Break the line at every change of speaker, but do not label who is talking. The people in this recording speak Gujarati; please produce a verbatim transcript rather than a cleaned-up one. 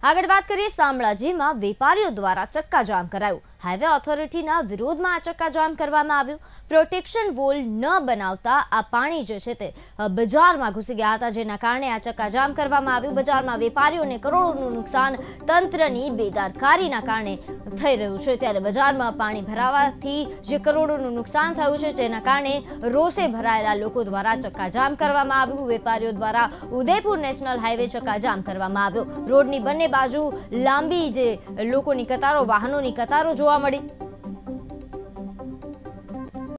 આગળ વાત કરીએ શામળાજીમાં વેપારીઓ દ્વારા ચક્કાજામ કરાયું। હાઈવે ઓથોરિટીના વિરોધમાં આ ચક્કાજામ કરવામાં આવ્યું। પ્રોટેક્શન વોલ ન બનાવતા આ પાણી જે છે તે બજારમાં ઘૂસી ગયા હતા, જેના કારણે આ ચક્કાજામ કરવામાં આવ્યું। બજારમાં વેપારીઓને કરોડોનું નુકસાન તંત્રની બેદરકારીના કારણે થઈ રહ્યું છે, ત્યારે બજારમાં પાણી ભરાવાથી જે કરોડોનું નુકસાન થયું છે, જેના કારણે રોષે ભરાયેલા લોકો દ્વારા ચક્કાજામ કરવામાં આવ્યું। વેપારીઓ દ્વારા ઉદયપુર નેશનલ હાઈવે ચક્કાજામ કરવામાં આવ્યો। રોડની બંને બાજુ લાંબી જે લોકોની કતારો, વાહનોની કતારો જોવા મળી।